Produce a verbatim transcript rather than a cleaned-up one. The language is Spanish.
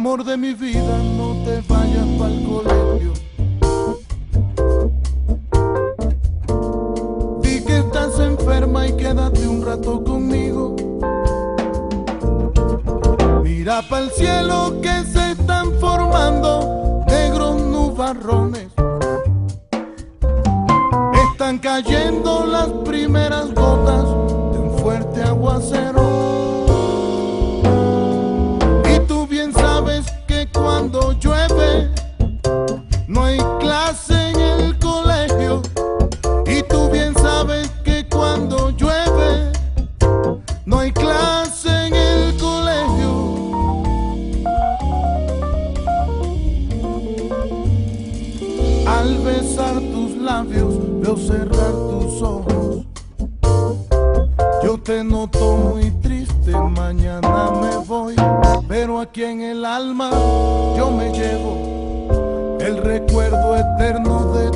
Amor de mi vida, no te vayas pa'l colegio. Di que estás enferma y quédate un rato conmigo. Mira pa'l cielo que se están formando negros nubarrones. Están cayendo las primeras gotas de un fuerte aguacero. Cuando llueve no hay clase en el colegio, y tú bien sabes que cuando llueve no hay clase en el colegio. Al besar tus labios veo cerrar tus ojos. Yo te noto muy triste, mañana me voy, pero aquí en el alma yo me llevo el recuerdo eterno de